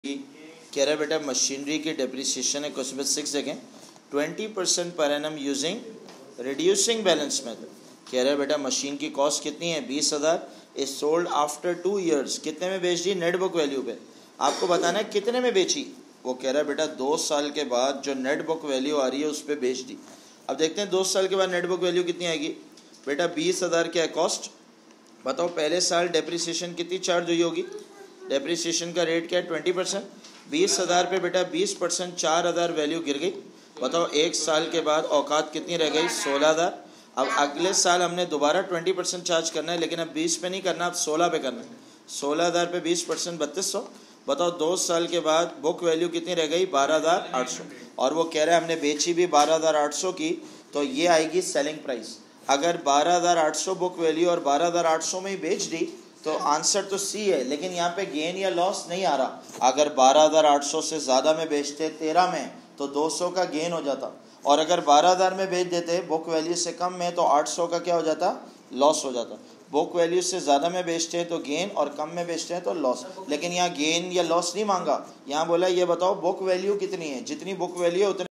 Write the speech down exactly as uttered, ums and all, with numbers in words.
कह रहा है बेटा मशीनरी की डेप्रिसिएशन है क्वेश्चन सिक्स देखें twenty percent per annum using reducing balance method. कह रहा है बेटा मशीन की कॉस्ट कितनी है बीस हज़ार is sold after two years. कितने में बेच दी? नेट बुक वैल्यू पे। आपको बताना है कितने में बेची। वो कह रहा है बेटा दो साल के बाद जो नेट बुक वैल्यू आ रही है उस पर बेच दी। अब देखते हैं दो साल के बाद नेट बुक वैल्यू कितनी आएगी। बेटा बीस हज़ार क्या है कॉस्ट, बताओ पहले साल डेप्रिसिएशन कितनी चार्ज हुई होगी। डेप्रिसिएशन का रेट क्या है ट्वेंटी परसेंट। बीस हज़ार पे बेटा बीस परसेंट चार हज़ार वैल्यू गिर गई। बताओ एक साल के बाद औकात कितनी रह गई सोलह हज़ार। अब अगले साल हमने दोबारा ट्वेंटी परसेंट चार्ज करना है, लेकिन अब बीस पे नहीं करना, अब सोलह पे करना है। सोलह हज़ार पे बीस परसेंट बत्तीस सौ। बताओ दो साल के बाद बुक वैल्यू कितनी रह गई बारह हज़ार आठ सौ। और वो कह रहा है हमने बेची भी बारह हज़ार आठ सौ की, तो ये आएगी सेलिंग प्राइस। अगर बारह हज़ार आठ सौ बुक वैल्यू और बारह हज़ार आठ सौ में ही बेच दी तो आंसर तो सी है, लेकिन यहाँ पे गेन या लॉस नहीं आ रहा। अगर बारह हज़ार आठ सौ से ज़्यादा में बेचते तेरह में तो दो सौ का गेन हो जाता, और अगर बारह हज़ार में बेच देते बुक वैल्यू से कम में तो आठ सौ का क्या हो जाता, लॉस हो जाता। बुक वैल्यू से ज़्यादा में बेचते हैं तो गेन और कम में बेचते हैं तो लॉस। लेकिन यहाँ गेन या लॉस नहीं मांगा, यहाँ बोला ये बताओ बुक वैल्यू कितनी है, जितनी बुक वैल्यू है उतनी